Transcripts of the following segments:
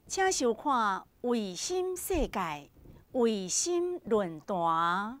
请收看《卫星世界》卫星论坛。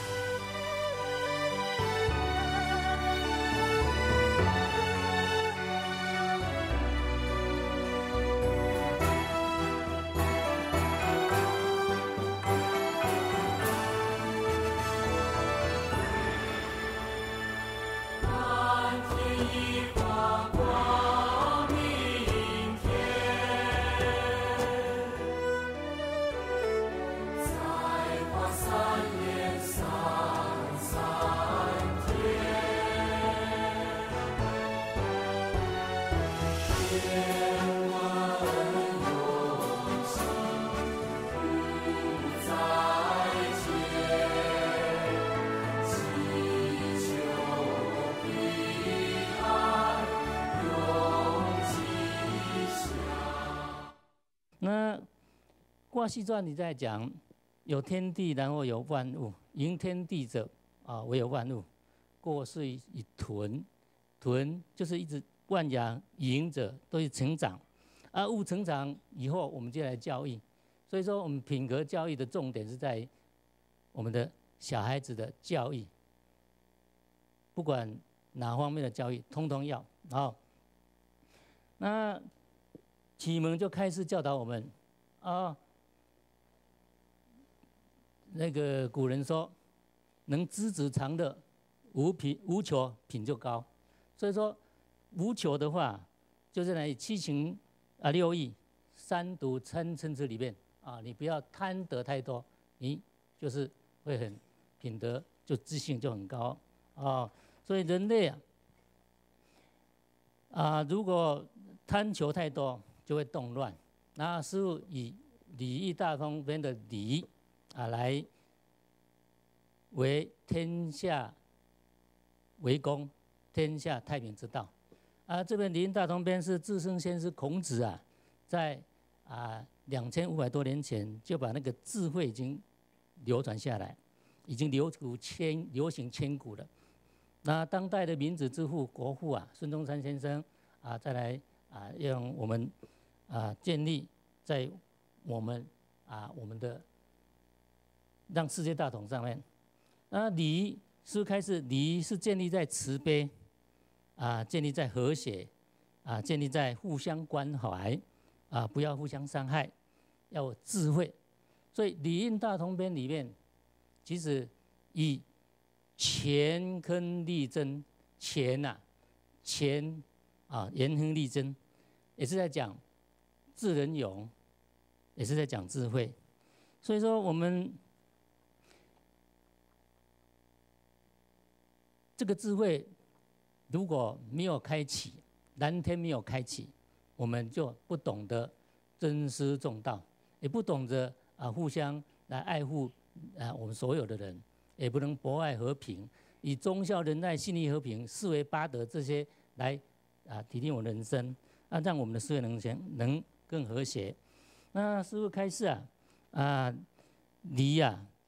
那卦系传你在讲有天地，然后有万物。迎天地者唯有万物。过是以屯，屯就是一直万养迎者都是成长，物成长以后，我们就来教育。所以说，我们品格教育的重点是在我们的小孩子的教育，不管哪方面的教育，通通要。那启蒙就开始教导我们那个古人说，能知止常乐，无求品就高。所以说，无求的话，就是在七情六欲、三毒嗔痴里面你不要贪得太多，你就是会很品德就自信就很高所以人类如果贪求太多，就会动乱。那师父以礼义大通篇的礼来为天下为公，天下太平之道。这边礼义大通篇是至圣先师孔子在2500多年前就把那个智慧已经流传下来，已经流行千古了。那当代的民主之父国父孙中山先生再来让我们建立在我们的让世界大同上面。礼是开始，礼是建立在慈悲建立在和谐建立在互相关怀不要互相伤害，要有智慧。所以礼义大同篇里面，其实以乾坤利贞，乾元亨利贞，也是在讲智仁勇，也是在讲智慧。所以说，我们这个智慧如果没有开启，蓝天没有开启，我们就不懂得尊师重道，也不懂得互相来爱护我们所有的人，也不能博爱和平，以忠孝仁爱信义和平视为八德这些来体验我们人生让我们的社会能更和谐。那师父开示礼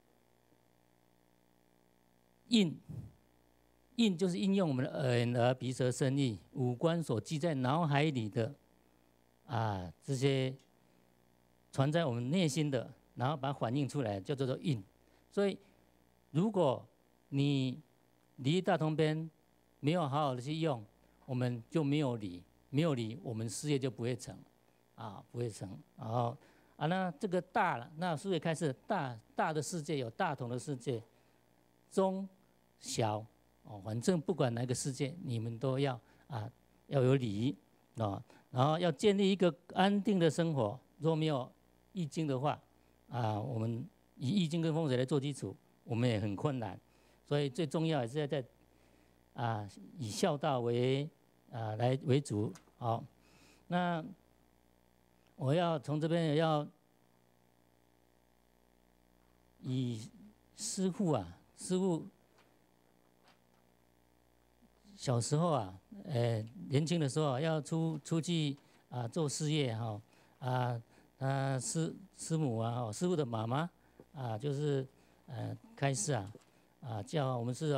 印就是应用我们的眼耳鼻舌身意五官所记在脑海里的这些传在我们内心的，然后把它反映出来，叫做印。所以，如果你礼义大同篇没有好好的去用，我们就没有礼，没有礼，我们事业就不会成不会成。那这个大了，那师父开始大的世界有大同的世界，中小反正不管哪个世界，你们都要有礼然后要建立一个安定的生活。若没有易经的话我们以易经跟风水来做基础，我们也很困难。所以最重要还是要在以孝道为主。好，那我要从这边也要以师父小时候年轻的时候要出去做事业师母师父的妈妈就是开示叫我们是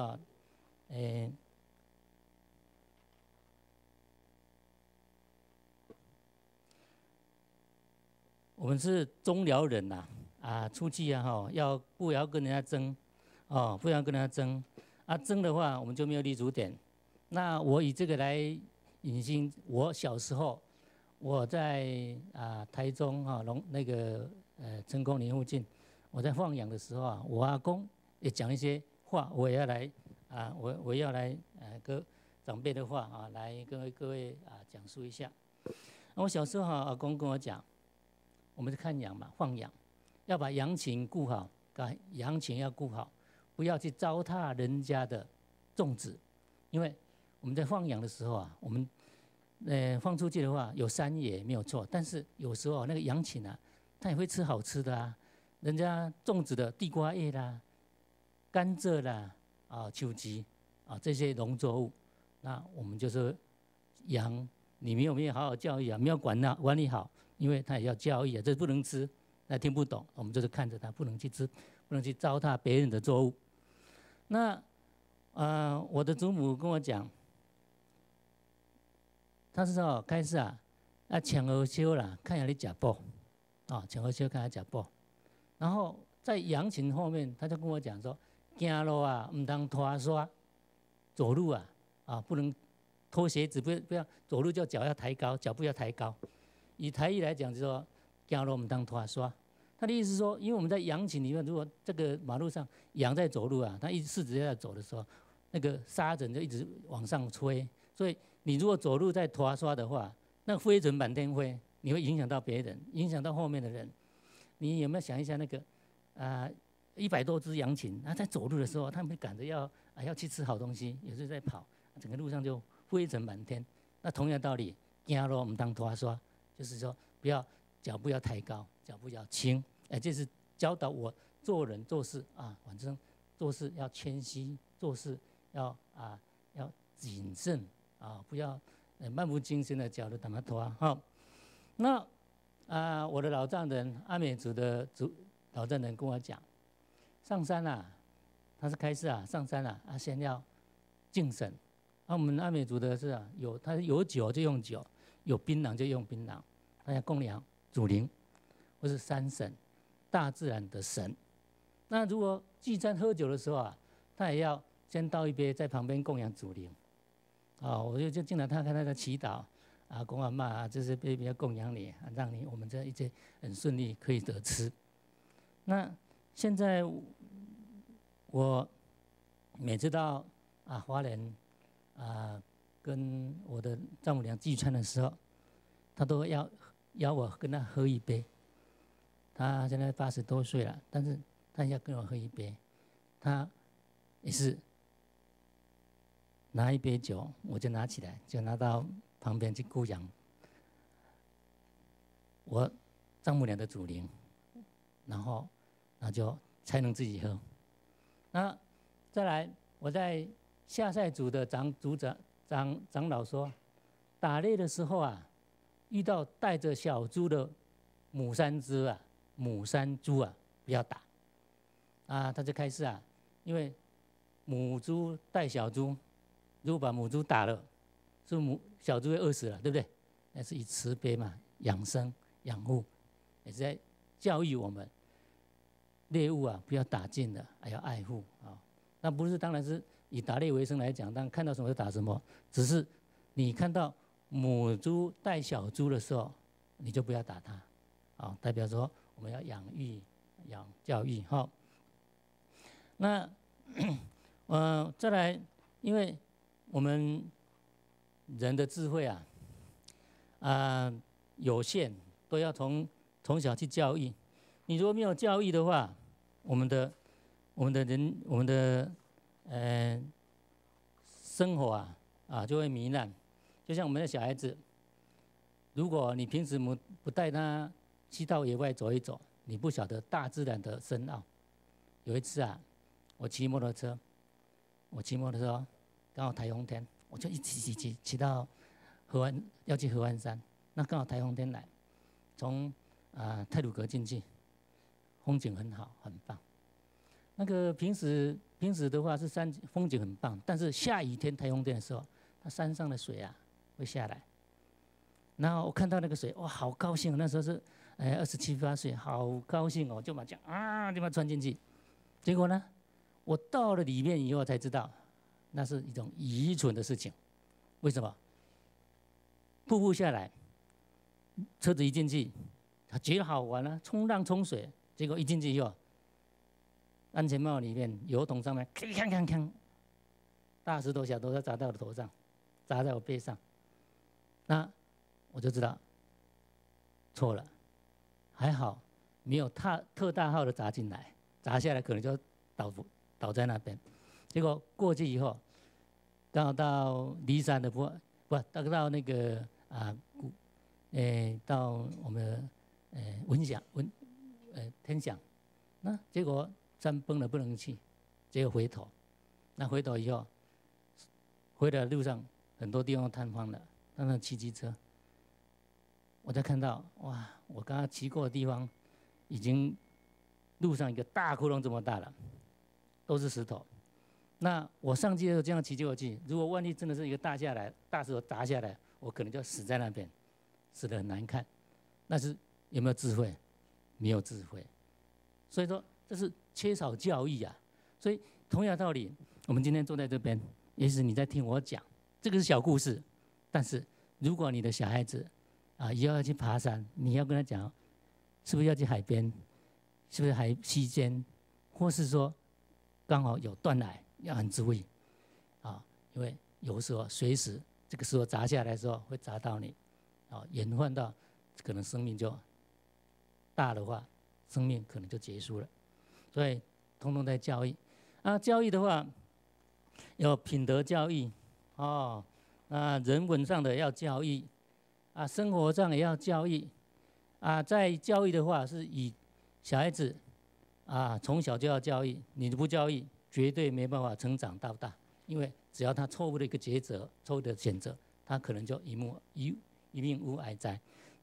我们是中寮人呐，出去啊哈，不要跟人家争，哦，不要跟人家争，争的话我们就没有立足点。那我以这个来引申，我小时候我在台中那个成功林附近，我在放养的时候我阿公也讲一些话，我也要来我要来跟长辈的话来跟各位讲述一下。我小时候阿公跟我讲，我们是看羊嘛，放养，要把羊群顾好，羊群要顾好，不要去糟蹋人家的种植，因为我们在放养的时候我们放出去的话有山野没有错，但是有时候那个羊群它也会吃好吃的人家种植的地瓜叶啦、甘蔗啦、秋菊这些农作物，那我们就是羊，你没有好好教育没有管理好，因为它也要教育这不能吃，那听不懂，我们就是看着它，不能去吃，不能去糟蹋别人的作物。那我的祖母跟我讲，他是说开始抢鹅烧啦，看下你吃饱，抢鹅烧看下吃饱。然后在羊群后面，他就跟我讲说，走路唔当拖刷，走路不能脱鞋子，不要走路就脚要抬高，脚步要抬高。以台语来讲，就是说走路唔当拖刷。他的意思是说，因为我们在羊群里面，如果这个马路上羊在走路它一直直在走的时候，那个沙尘就一直往上吹，所以你如果走路在拖刷的话，那灰尘满天飞，你会影响到别人，影响到后面的人。你有没有想一下那个100多只羊群，在走路的时候，他们赶着要去吃好东西，有时候在跑，整个路上就灰尘满天。那同样道理，走路唔当拖刷，就是说脚步要抬高，脚步要轻。这是教导我做人做事反正做事要谦虚，做事要谨慎不要漫不经心的脚就那么拖那我的老丈人阿美族的老丈人跟我讲，上山他是开始上山先要敬神。我们阿美族的是他有酒就用酒，有槟榔就用槟榔，他要供养祖灵或是山神，大自然的神。那如果聚餐喝酒的时候他也要先倒一杯，在旁边供养祖灵。我就进来看他的祈祷公阿嬷这是被供养你，让我们这一切很顺利可以得吃。那现在我每次到花莲跟我的丈母娘聚餐的时候，他都要邀我跟他喝一杯。他现在80多岁了，但是他要跟我喝一杯，他也是拿一杯酒，我就拿起来，就拿到旁边去供养我丈母娘的祖灵，然后那就才能自己喝。那再来，我在下赛组的长老说，打猎的时候遇到带着小猪的母山猪不要打他就开始因为母猪带小猪，如果把母猪打了，是小猪会饿死了，对不对？那是以慈悲嘛，养生养护，也是在教育我们猎物不要打尽了，还要爱护那不是，当然是以打猎为生来讲，当然看到什么就打什么，只是你看到母猪带小猪的时候，你就不要打它代表说我们要养教育那再来，因为我们人的智慧有限，都要从小去教育。你如果没有教育的话，我们的生活就会糜烂。就像我们的小孩子，如果你平时不带他去到野外走一走，你不晓得大自然的深奥。有一次我骑摩托车刚好台风天，我就一骑到要去合欢山，那刚好台风天来，从太鲁阁进去，风景很好，很棒。那个平时的话是风景很棒，但是下雨天台风天的时候，它山上的水会下来。然后我看到那个水，哇，好高兴！那时候是 27、28岁，好高兴哦，就把这样啊，就把它穿进去。结果呢，我到了里面以后才知道，那是一种愚蠢的事情。为什么？瀑布下来，车子一进去，觉得好玩啊，冲浪冲水。结果一进去以后，安全帽里面油桶上面，锵锵锵锵，大石头小石头砸到我的头上，砸在我背上。那我就知道错了，还好没有特大号的砸进来，砸下来可能就倒在那边。结果过去以后，刚好到骊山的到那个到我们天祥，那结果山崩了不能去，结果回头，那回头以后，回来的路上很多地方瘫痪了，那骑机车，我才看到哇，我刚刚骑过的地方，已经路上一个大窟窿这么大了，都是石头。那我上去的时候这样骑过去，如果万一真的是一个大石头砸下来，我可能就死在那边，死得很难看。那是有没有智慧？没有智慧。所以说这是缺少教育啊。所以同样道理，我们今天坐在这边，也许你在听我讲，这个是小故事，但是如果你的小孩子以后要去爬山，你要跟他讲，是不是要去海边？是不是海溪间？或是说刚好有断崖？要很注意，因为有时候随时这个石头砸下来的时候会砸到你，延缓到可能生命就大的话，生命可能就结束了。所以通通在教育。教育的话，有品德教育，人文上的要教育，生活上也要教育，在教育的话是以小孩子从小就要教育，你不教育，绝对没办法成长到大，因为只要他错误的一个抉择、错误的选择，他可能就一命呜哀哉。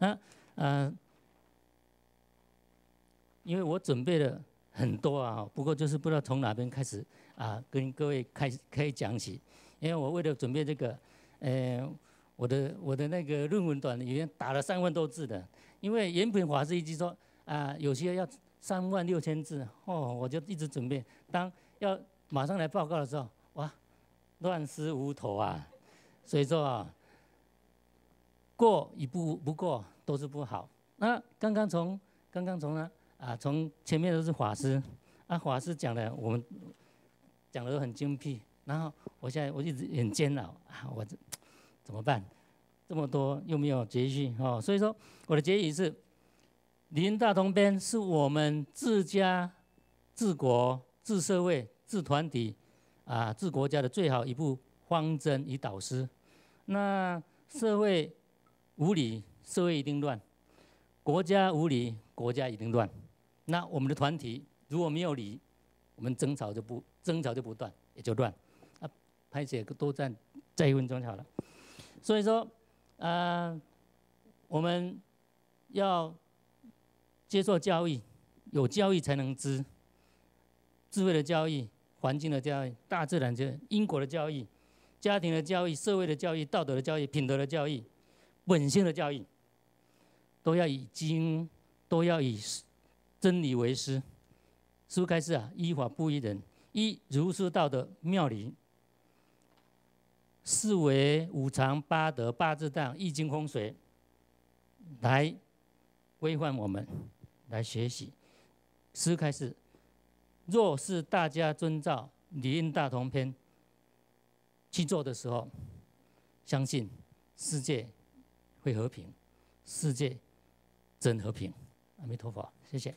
因为我准备了很多不过就是不知道从哪边开始跟各位可以讲起。因为我为了准备这个，我的那个论文短里面打了3万多字的，因为延平法师一直说有些要36000字我就一直准备。当要马上来报告的时候，哇，乱丝无头啊！所以说过与不过都是不好。那刚刚从从前面都是法师，法师讲的我们讲的都很精辟，然后我现在我一直很煎熬我怎么办？这么多又没有节序所以说我的结语是：理应大同篇是我们治家、治国、治社会、治团体治国家的最好一部方针与导师。那社会无理，社会一定乱；国家无理，国家一定乱。那我们的团体如果没有理，我们争吵就不断，也就乱。拍写多再1分钟好了。所以说，我们要接受教育，有教育才能知。智慧的教育、环境的教育、大自然的因果的教育、家庭的教育、社会的教育、道德的教育、品德的教育、本性的教育，都要以真理为师。师父开示依法不依人，依儒释道的妙理，四维五常八德八字当易经风水来规范我们，来学习。师父开示，若是大家遵照理应大同篇去做的时候，相信世界会和平，世界真和平。阿弥陀佛，谢谢。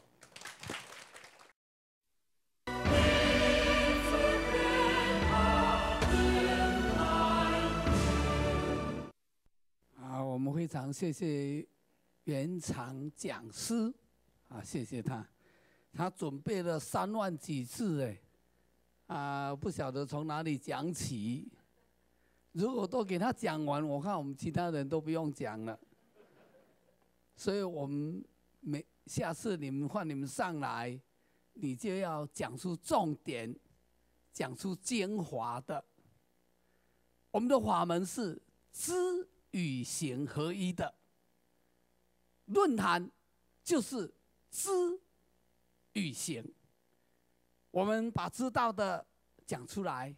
我们非常谢谢圆场讲师谢谢他。他准备了3万几字不晓得从哪里讲起。如果都给他讲完，我看我们其他人都不用讲了。所以我们下次你们上来，你就要讲出重点，讲出精华的。我们的法门是知与行合一的。论坛就是知与行。我们把知道的讲出来，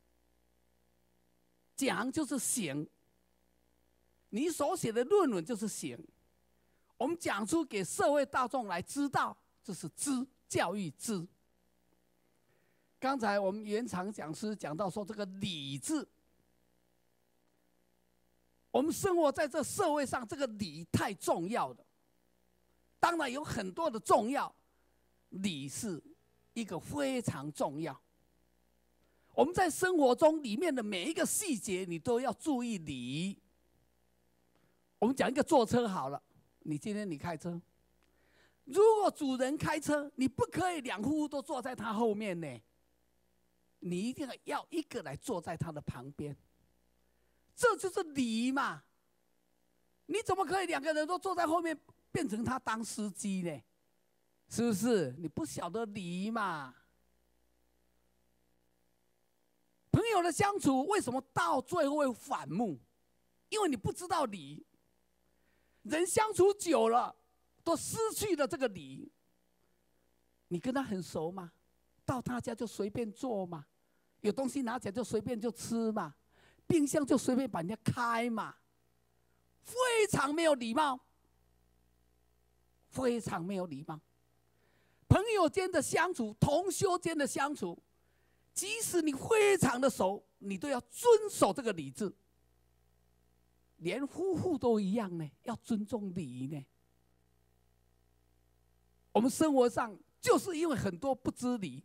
讲就是行。你所写的论文就是行，我们讲出给社会大众来知道，这是知，教育知。刚才我们原场讲师讲到说，这个礼字，我们生活在这社会上，这个礼太重要了。当然有很多的重要，礼是一个非常重要。我们在生活中里面的每一个细节，你都要注意礼。我们讲一个坐车好了，你今天你开车，如果主人开车，你不可以两夫妇都坐在他后面呢，你一定要一个来坐在他的旁边，这就是礼嘛。你怎么可以两个人都坐在后面，变成他当司机呢？是不是？你不晓得礼嘛。朋友的相处为什么到最后会反目？因为你不知道礼。人相处久了，都失去了这个礼。你跟他很熟吗？到他家就随便坐嘛，有东西拿起来就随便就吃嘛，冰箱就随便把人家开嘛，非常没有礼貌，非常没有礼貌。朋友间的相处，同修间的相处，即使你非常的熟，你都要遵守这个礼制。连夫妇都一样呢，要尊重礼呢。我们生活上就是因为很多不知礼，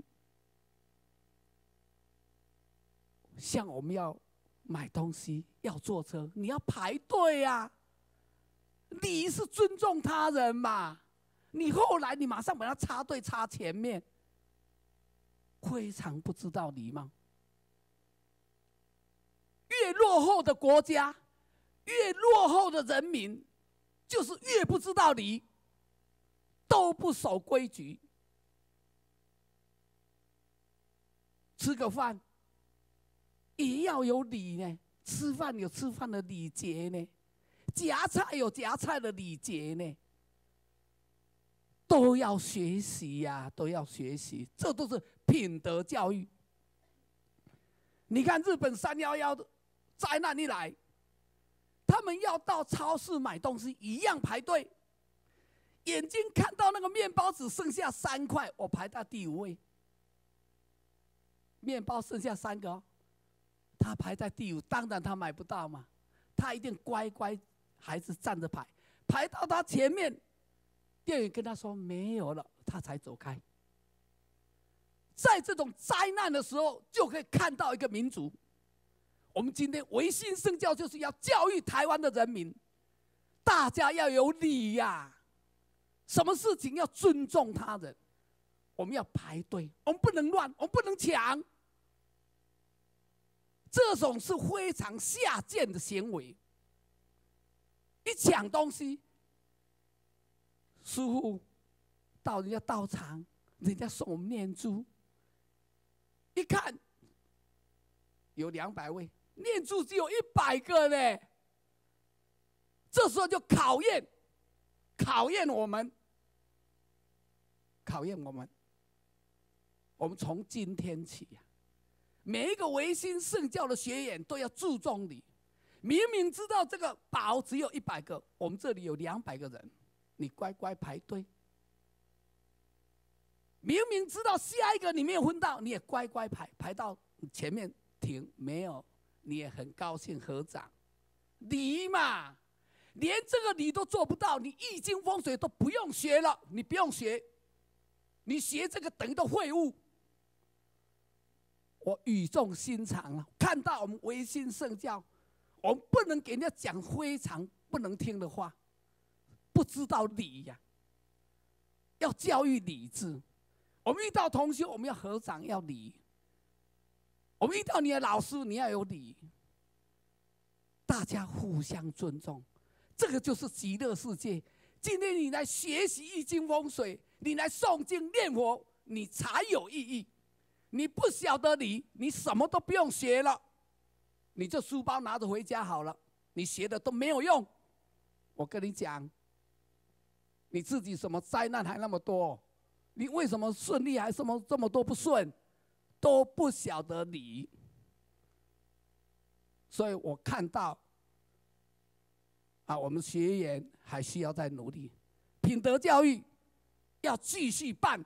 像我们要买东西、要坐车，你要排队啊。礼是尊重他人嘛，你后来你马上把它插队插前面，非常不知道礼貌。越落后的国家，越落后的人民，就是越不知道礼，都不守规矩。吃个饭也要有礼呢，吃饭有吃饭的礼节呢，夹菜有夹菜的礼节呢，都要学习呀，都要学习，这都是品德教育。你看日本311的灾难一来，他们要到超市买东西一样排队，眼睛看到那个面包只剩下3块，我排到第5位。面包剩下3个哦，他排在第5，当然他买不到嘛，他一定乖乖还是站着排，排到他前面，店员跟他说没有了，他才走开。在这种灾难的时候，就可以看到一个民族。我们今天维新圣教就是要教育台湾的人民，大家要有礼呀，什么事情要尊重他人，我们要排队，我们不能乱，我们不能抢，这种是非常下贱的行为。一抢东西，师父到人家道场，人家送我们念珠，一看有200位。念珠只有100个呢，这时候就考验我们，考验我们。我们从今天起啊，每一个维新圣教的学员都要注重礼。明明知道这个宝只有100个，我们这里有200个人，你乖乖排队。明明知道下一个你没有分到，你也乖乖排到前面停，没有。你也很高兴合掌，礼嘛，连这个礼都做不到，你易经风水都不用学了，你不用学，你学这个等于都废物。我语重心长啊，看到我们维新圣教，我们不能给人家讲非常不能听的话，不知道礼呀，要教育礼智。我们遇到同学，我们要合掌，要礼。我们遇到你的老师，你要有礼，大家互相尊重，这个就是极乐世界。今天你来学习易经风水，你来诵经念佛，你才有意义。你不晓得礼，你什么都不用学了，你这书包拿着回家好了，你学的都没有用。我跟你讲， 你自己什么灾难还那么多？你为什么顺利还这么多不顺？都不晓得理。所以我看到，我们学员还需要再努力，品德教育要继续办，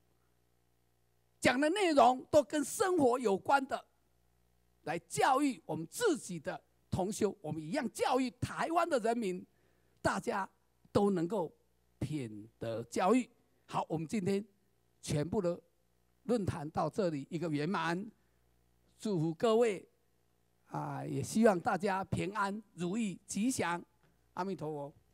讲的内容都跟生活有关的，来教育我们自己的同修，我们一样教育台湾的人民，大家都能够品德教育。好，我们今天全部的论坛到这里一个圆满，祝福各位也希望大家平安如意吉祥，阿弥陀佛。